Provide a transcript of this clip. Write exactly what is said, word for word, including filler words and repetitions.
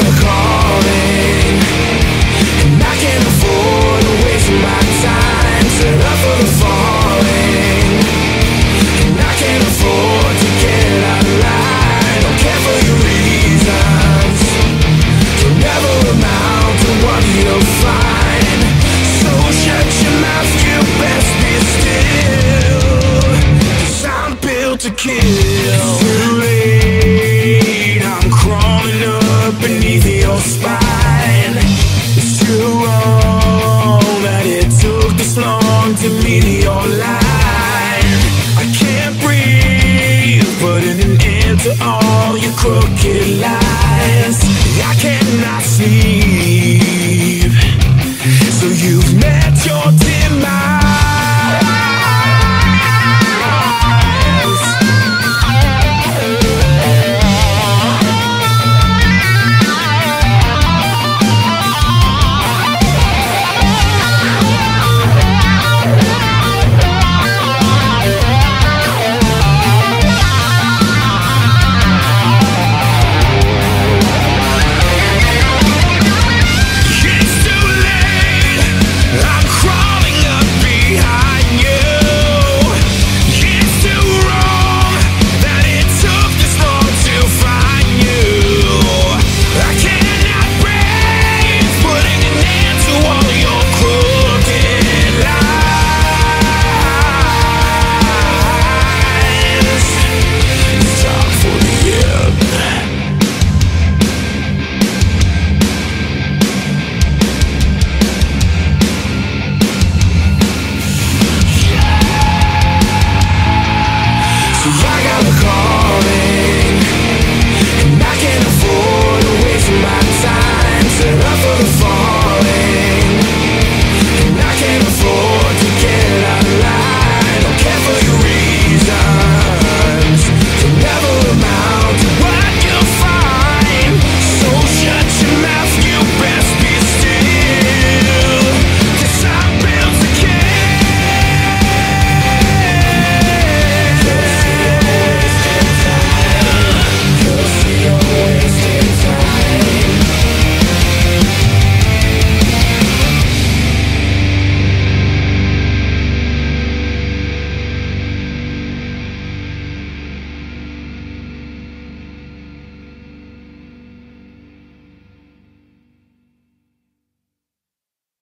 got a calling, and I can't afford to waste my time. Set up for the falling, and I can't afford to get out of line. Don't care for your reasons, you'll never amount to what you'll find. So shut your mouth, you best be still, 'cause I'm built to kill. Too late, I'm crawling up beneath your spine. It's too wrong that it took this long to meet your line. I can't breathe, putting an end to all your crooked lies. I cannot sleep,